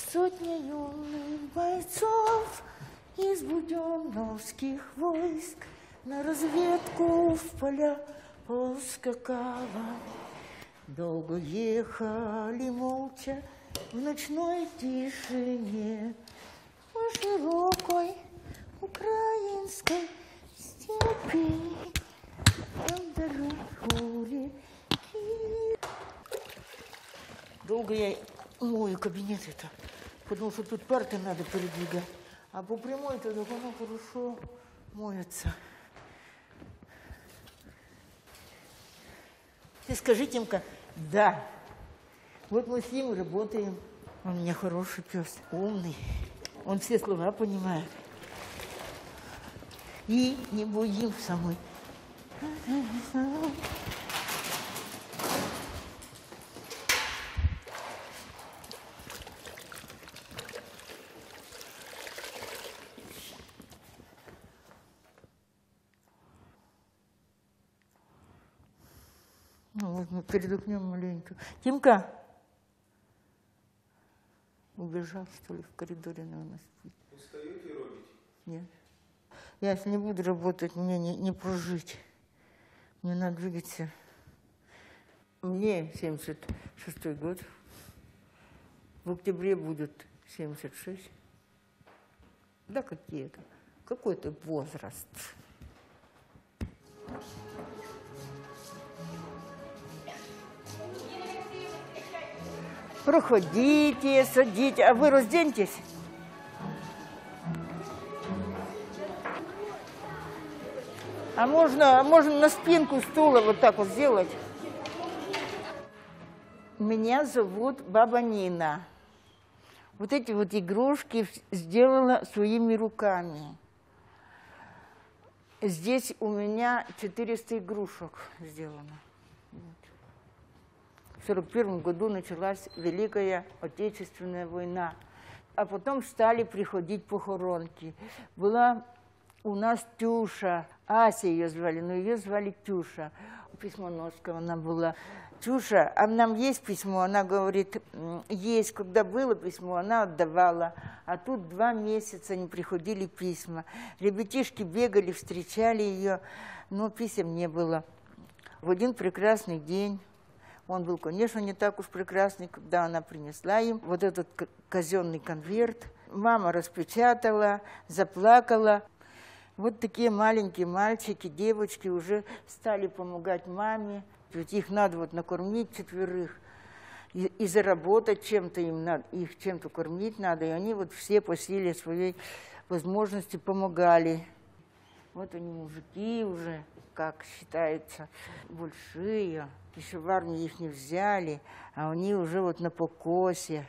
Сотня юных бойцов из буденновских войск на разведку в поля поскакала. Долго ехали молча в ночной тишине по широкой украинской степи. Там далеко реки. Долго я мою кабинет это, потому что тут парты надо передвигать. А по прямой-то так оно хорошо моется. Ты скажи, Тимка, да. Вот мы с ним работаем. Он у меня хороший пес, умный. Он все слова понимает. И не боимся мы. Ну, вот мы передохнем маленько. Тимка! Убежал, что ли, в коридоре, наверное, спит. Устаете робить? Нет. Я если не буду работать, мне не прожить. Мне надо двигаться. Мне 76-й год. В октябре будет 76. Да какие-то. Какой-то возраст. Проходите, садите. А вы разденьтесь. А можно на спинку стула вот так вот сделать. Меня зовут Баба Нина. Вот эти вот игрушки сделала своими руками. Здесь у меня 400 игрушек сделано. В 1941 году началась Великая Отечественная война. А потом стали приходить похоронки. Была у нас Тюша, Ася ее звали, но ее звали Тюша. Письмоноска она была. Тюша, а нам есть письмо? Она говорит, есть. Когда было письмо, она отдавала. А тут 2 месяца не приходили письма. Ребятишки бегали, встречали ее, но писем не было. В один прекрасный день, он был, конечно, не так уж прекрасный, когда она принесла им вот этот казенный конверт. Мама распечатала, заплакала. Вот такие маленькие мальчики, девочки уже стали помогать маме. Ведь их надо вот накормить 4 и заработать чем-то им надо, их чем-то кормить надо. И они вот все по силе своей возможности помогали. Вот они мужики уже, как считается, большие. Еще в армию их не взяли, а они уже вот на покосе.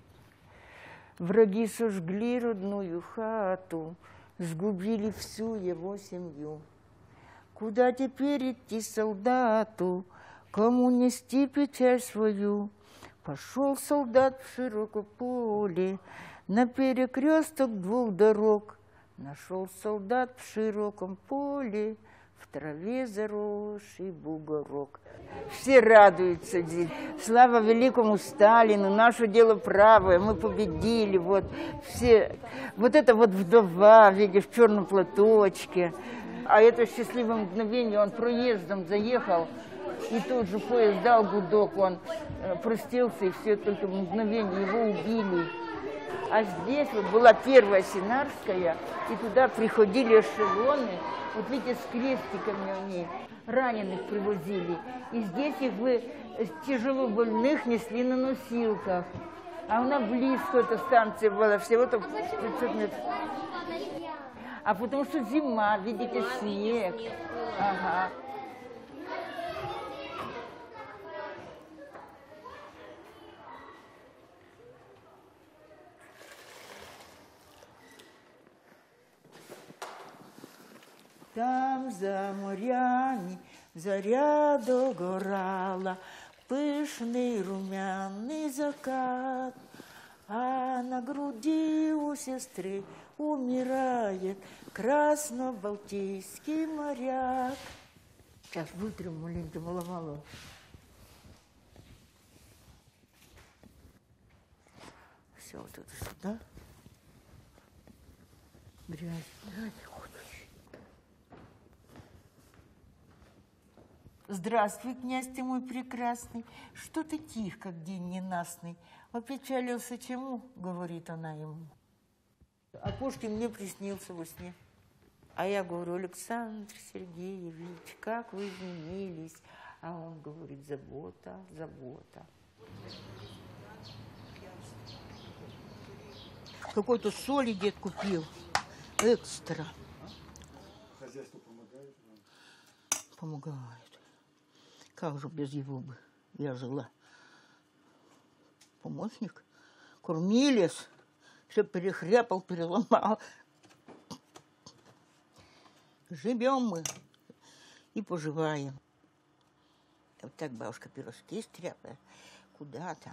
Враги сожгли родную хату, сгубили всю его семью. Куда теперь идти солдату, кому нести печаль свою? Пошел солдат в широкое поле, на перекресток 2 дорог. Нашел солдат в широком поле, в траве заросший бугорок. Все радуются здесь. Слава великому Сталину, наше дело правое, мы победили. Вот, все. Вот это вот вдова, видишь, в черном платочке. А это счастливое мгновение, он проездом заехал, и тут же поезд дал гудок, он простился, и все только мгновение его убили. А здесь вот была первая Синарская, и туда приходили эшелоны, вот видите, с крестиками они, раненых привозили. И здесь их бы тяжело больных несли на носилках. А она близко, эта станция была, всего-то 500 метров. А потому что зима, видите, снег. Ага. Там за морями заря догорала, пышный румяный закат, а на груди у сестры умирает красно-балтийский моряк. Сейчас вытрем маленько, мало-мало. все вот это сюда. Грязь, грязь ходишь. Здравствуй, князь ты мой прекрасный. Что ты тих, как день ненастный? Опечалился чему, говорит она ему. А Пушкин мне приснился во сне. А я говорю: Александр Сергеевич, как вы изменились. А он говорит: забота, забота. Какой-то соли дед купил. Экстра. Хозяйство помогает вам? Помогает. Как же без его бы я жила? Помощник. Кормилец. Все перехряпал, переломал. Живем мы и поживаем. Вот так бабушка пирожки стряпает. Куда там?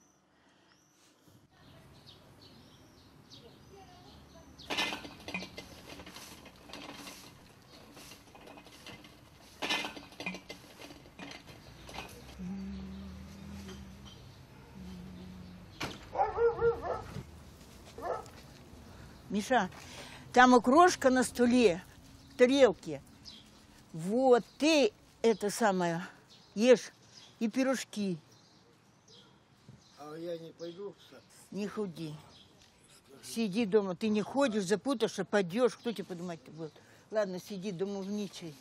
Миша, там окрошка на столе, в тарелке. Вот, ты это самое ешь и пирожки. А я не пойду в сад? Не ходи. Сиди дома. Ты не ходишь, запутаешься, падешь. Кто тебе поднимать-то будет? Ладно, сиди дома, умничай.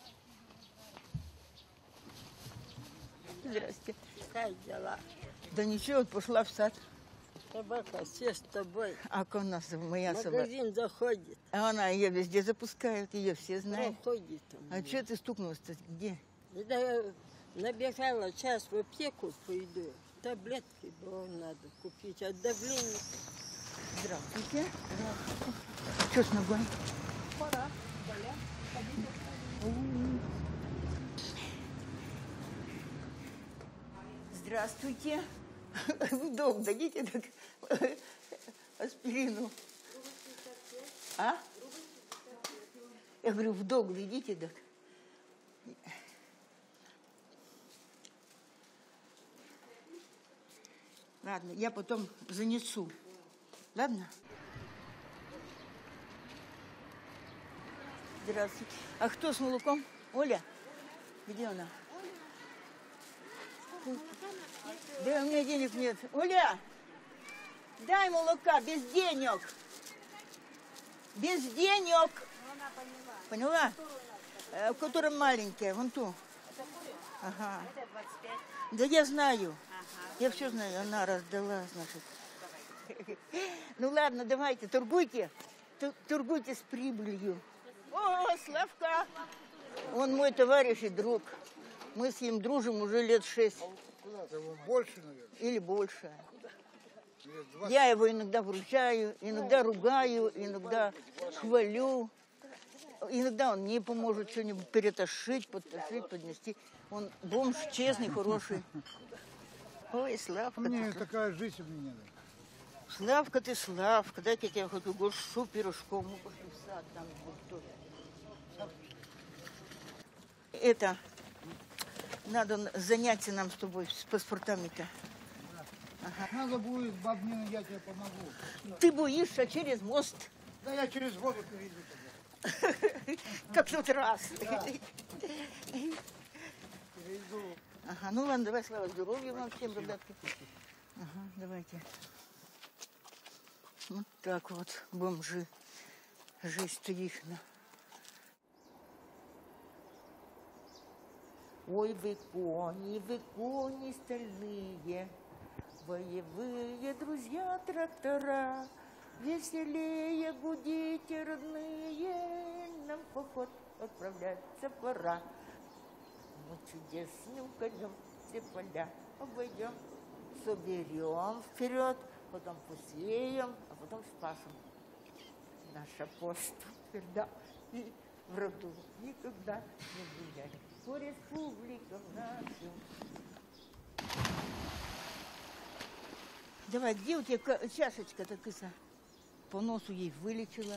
Здрасте. Как дела? Да ничего, вот пошла в сад. Собака все с тобой. А у нас моя В собака. магазин заходит. А она ее везде запускают, ее все знают. Проходит. А что ты стукнулась-то? Где? Да я набежала, сейчас в аптеку пойду. Таблетки было надо купить от давления. Здравствуйте. Что с ногой? Пора. Здравствуйте. В дом дадите так аспирину? А? Я говорю, в дом дадите так. Ладно, я потом занесу. Ладно? Здравствуйте. А кто с молоком? Оля? Где она? Да у меня денег нет. Оля, дай молока, без денег. Без денег. Она поняла. Поняла? В котором маленькая, вон ту. Ага. Это 25. Да я знаю. Ага. Я все знаю. Она раздала, значит. Ну ладно, давайте, торгуйте. Торгуйте с прибылью. О, Славка! Он мой товарищ и друг. Мы с ним дружим уже лет 6. Куда-то его больше, наверное. Или больше. Лет 20. Я его иногда вручаю, иногда ругаю, иногда хвалю. Иногда он мне поможет что-нибудь перетащить, подтащить, поднести. Он бомж честный, хороший. Ой, Славка, Мне ты, такая жизнь у меня. Славка, ты Славка. Дай-ка я тебя хоть угощу пирожком. Мы пошли в сад, там вот тоже. Это, надо заняться нам с тобой с паспортами-то. Надо будет, баб Нина, я тебе помогу. Ты боишься через мост. Да я через воду перейду тогда. Как в тот раз. Перейду. Ага, ну ладно, давай, слава здоровья вам всем, ребятки. Ага, давайте. Вот так вот, бомжи. Жизнь-то ихна. Ой, вы кони стальные, боевые друзья трактора, веселее гудите, родные, нам в поход отправляться пора. Мы чудесным конем все поля обойдем, соберем вперед, потом посеем, а потом спасем. Наша пост тверда и в роду никогда не гулять. По республикам нашим. Давай, где у тебя чашечка-то, кыса? По носу ей вылечила.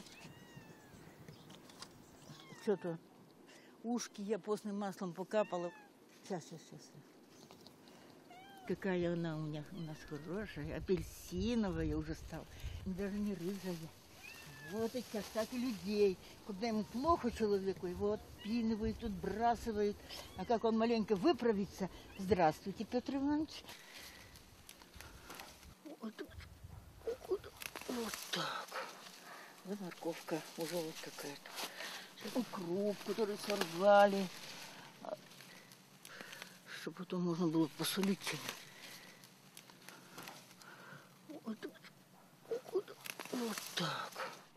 Что-то ушки я постным маслом покапала. Сейчас. какая она у нас хорошая, апельсиновая уже стала, даже не рыжая. Вот и сейчас так и людей. Когда ему плохо человеку, его отпинывают, отбрасывают. А как он маленько выправится, здравствуйте, Петр Иванович. Вот так. Вот морковка уже вот какая-то. Укроп, который сорвали. Чтобы потом можно было посолить. Вот так.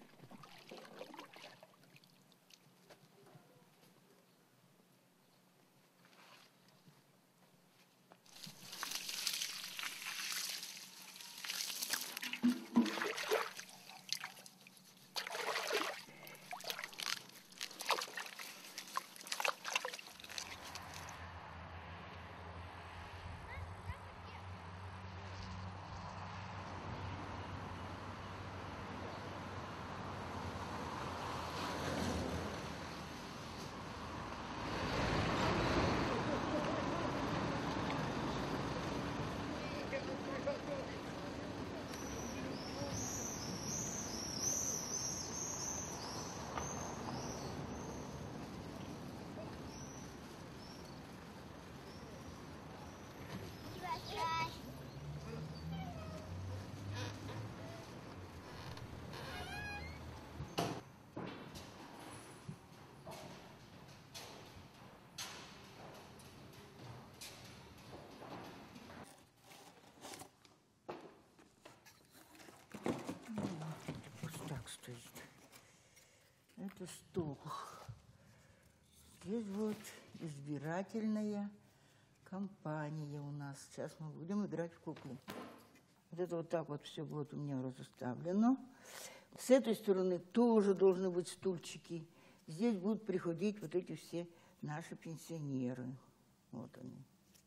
Стоит. Это стол. Здесь вот избирательная компания у нас. Сейчас мы будем играть в куклы. Вот это вот так вот все вот у меня разоставлено. С этой стороны тоже должны быть стульчики. Здесь будут приходить вот эти все наши пенсионеры. Вот они.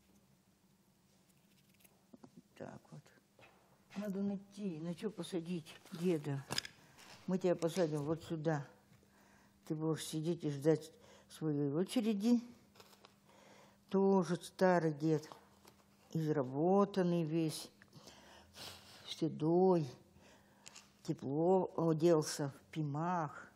Так вот. Надо найти, на что посадить деда. Мы тебя посадим вот сюда. Ты будешь сидеть и ждать своей очереди. Тоже старый дед, изработанный весь, седой, тепло оделся в пимах.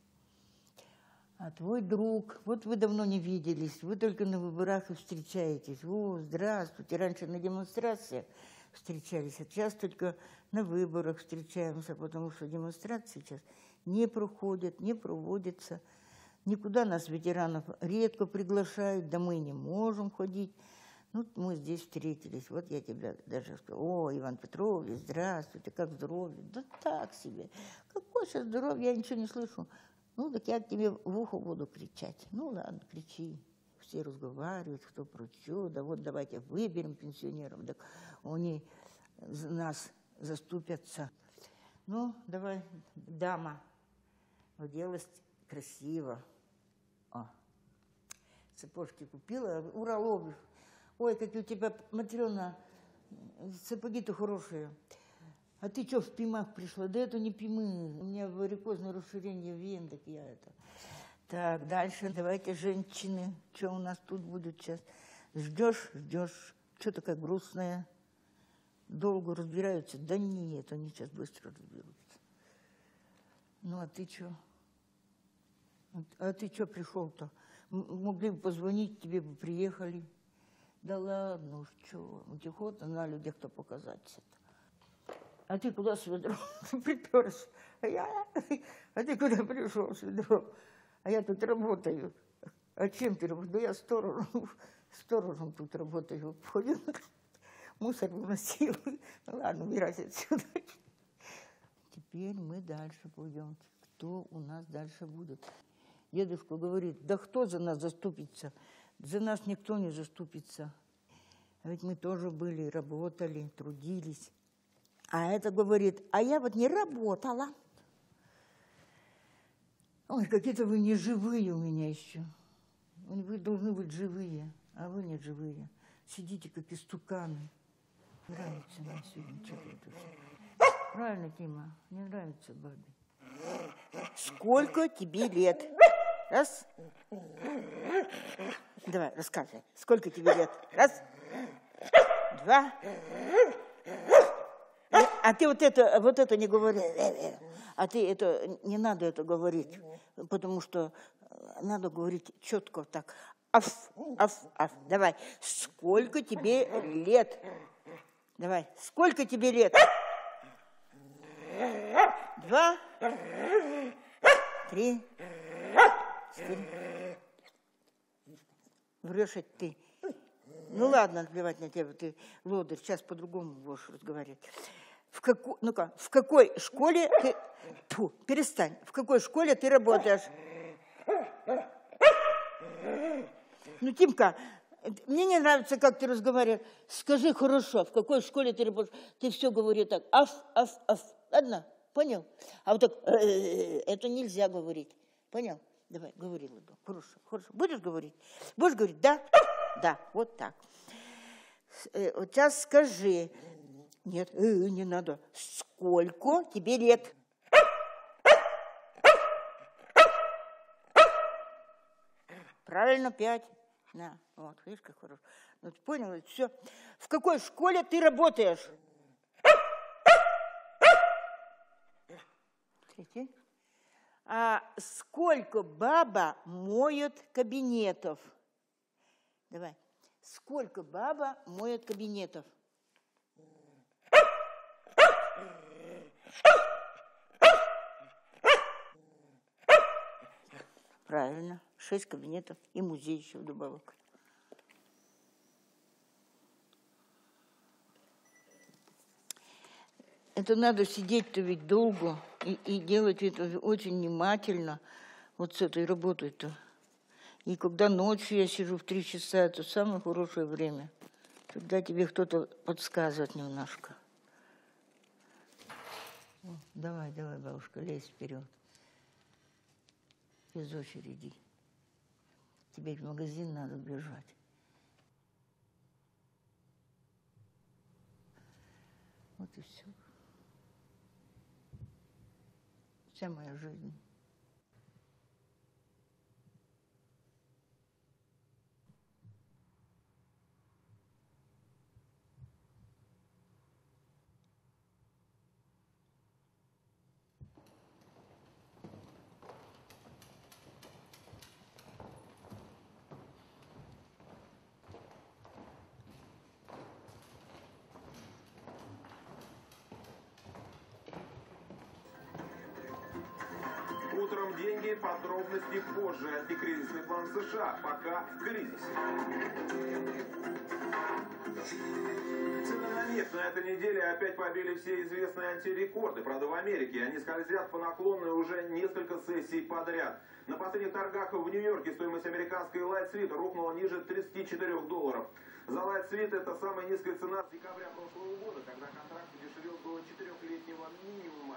А твой друг, вот вы давно не виделись, вы только на выборах и встречаетесь. О, здравствуйте, раньше на демонстрациях встречались, а сейчас только на выборах встречаемся, потому что демонстрации сейчас не проходят, не проводятся. Никуда нас, ветеранов, редко приглашают, да мы не можем ходить. Ну, мы здесь встретились, вот я тебя даже сказала: о, Иван Петрович, здравствуйте, как здоровье? Да так себе. Какое сейчас здоровье, я ничего не слышу. Ну, так я к тебе в ухо буду кричать. Ну, ладно, кричи. Все разговаривают, кто про что, да вот давайте выберем пенсионеров, так они за нас заступятся. Ну, давай, дама, оделась красиво. О, сапожки купила, уралов. Ой, какие у тебя, Матрена, сапоги-то хорошие. А ты что, в пимах пришла? Да это не пимы, у меня варикозное расширение вен, так я это... Так, дальше давайте, женщины, что у нас тут будет сейчас? Ждешь, что такая грустная? Долго разбираются? Да нет, они сейчас быстро разберутся. Ну, а ты что? А ты что пришел-то? Могли бы позвонить, тебе бы приехали. Да ладно уж, что, охота на людях-то показаться-то. А ты куда с ведром приперся? А ты куда пришел с ведром? А я тут работаю. А чем ты работаешь? Да я сторожем тут работаю. Ходил, мусор выносил. Ну ладно, убирайся отсюда. Теперь мы дальше пойдем. Кто у нас дальше будет? Дедушка говорит: да кто за нас заступится? За нас никто не заступится. А ведь мы тоже были, работали, трудились. А это говорит: а я вот не работала. Ой, какие-то вы не живые у меня еще. Вы должны быть живые, а вы не живые. Сидите, как истуканы. Нравится мне сегодня что-то. Правильно, Тима, не нравится бабе. Сколько тебе лет? Раз. Давай, рассказывай. Сколько тебе лет? Раз. 2. А ты вот это не говори. А ты это, не надо это говорить, потому что надо говорить четко так. Аф. Давай. Сколько тебе лет? Давай. Сколько тебе лет? 2, 3, 4. Врешь ты. Ну ладно, плевать на тебя, ты лодырь, сейчас по-другому будешь разговаривать. В какой школе ты... перестань. В какой школе ты работаешь? Ну, Тимка, мне не нравится, как ты разговариваешь. Скажи хорошо, в какой школе ты работаешь? Ты все говоришь так. Аф. Ладно, понял? А вот так, это нельзя говорить. Понял? Давай, говори, Ладо. Хорошо. Будешь говорить? Будешь говорить, да? Да, вот так. Вот сейчас скажи. Нет, не надо. Сколько тебе лет? Правильно, 5. На, вот, видишь, как хорошо. Ну, ты понял, это все. В какой школе ты работаешь? 3. А сколько баба моет кабинетов? Давай. Сколько баба моет кабинетов? Правильно. 6 кабинетов и музей еще вдобавок. Это надо сидеть-то ведь долго и делать это очень внимательно. Вот с этой работой-то. И когда ночью я сижу в 3 часа, это самое хорошее время. Когда тебе кто-то подсказывает немножко. Давай, бабушка, лезь вперед. Без очереди. Тебе в магазин надо бежать. Вот и все. Вся моя жизнь. Утром деньги, подробности позже. Антикризисный план США. Пока в кризисе. Цены на нефть на этой неделе опять побили все известные антирекорды. Правда, в Америке они скользят по наклонной уже несколько сессий подряд. На последних торгах в Нью-Йорке стоимость американской Light Sweet рухнула ниже $34. За Light Sweet это самая низкая цена с декабря прошлого года, когда контракт подешевел до 4-летнего минимума.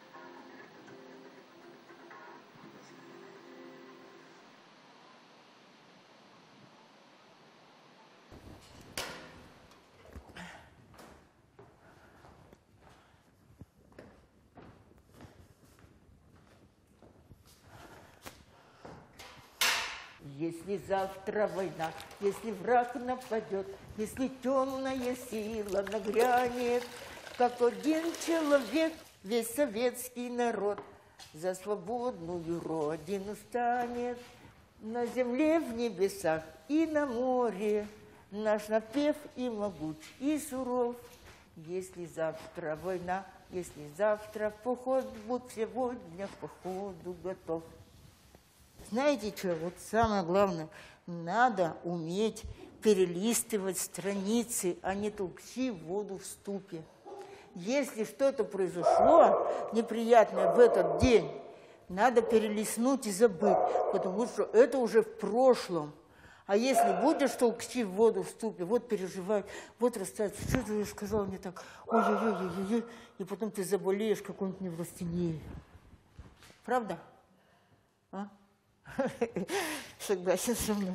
Если завтра война, если враг нападет, если темная сила нагрянет, как один человек, весь советский народ за свободную родину станет. На земле, в небесах и на море наш напев и могуч, и суров. Если завтра война, если завтра поход, будь сегодня к походу готов. Знаете что, вот самое главное, надо уметь перелистывать страницы, а не толкти воду в ступе. Если что-то произошло неприятное в этот день, надо перелистнуть и забыть, потому что это уже в прошлом. А если будешь толкти воду в ступе, вот переживать, вот расстать, что ты сказал мне так, ой-ой-ой-ой-ой, и потом ты заболеешь какой-нибудь неврастенией. Правда? А? Согласен со мной.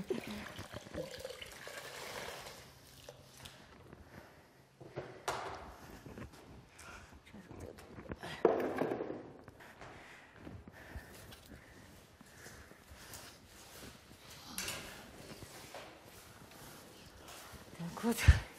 Так вот.